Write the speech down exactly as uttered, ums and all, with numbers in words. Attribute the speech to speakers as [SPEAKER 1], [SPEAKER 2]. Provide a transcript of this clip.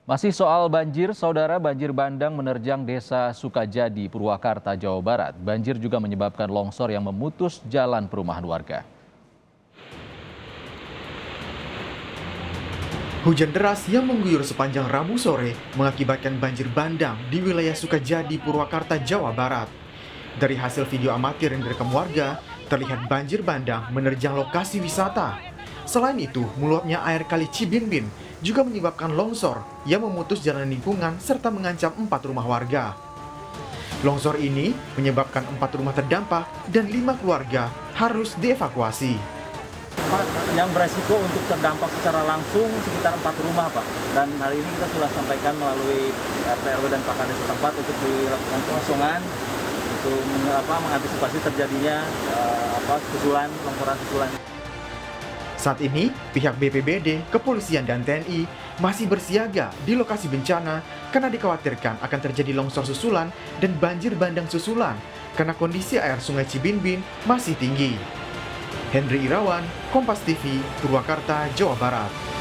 [SPEAKER 1] Masih soal banjir, saudara, banjir bandang menerjang desa Sukajadi, Purwakarta, Jawa Barat. Banjir juga menyebabkan longsor yang memutus jalan perumahan warga.
[SPEAKER 2] Hujan deras yang mengguyur sepanjang Rabu sore mengakibatkan banjir bandang di wilayah Sukajadi, Purwakarta, Jawa Barat. Dari hasil video amatir yang direkam warga, terlihat banjir bandang menerjang lokasi wisata. Selain itu, meluapnya air kali Cibinbin juga menyebabkan longsor yang memutus jalan lingkungan serta mengancam empat rumah warga. Longsor ini menyebabkan empat rumah terdampak dan lima keluarga harus dievakuasi.
[SPEAKER 3] Pak, yang beresiko untuk terdampak secara langsung sekitar empat rumah, Pak. Dan hari ini kita sudah sampaikan melalui R T R W dan Pak Kades setempat untuk dilakukan pengosongan untuk apa, mengantisipasi terjadinya uh, apa, susulan, longsoran susulan.
[SPEAKER 2] Saat ini, pihak B P B D, kepolisian dan T N I masih bersiaga di lokasi bencana karena dikhawatirkan akan terjadi longsor susulan dan banjir bandang susulan karena kondisi air Sungai Cibinbin masih tinggi. Henry Irawan, Kompas T V, Purwakarta, Jawa Barat.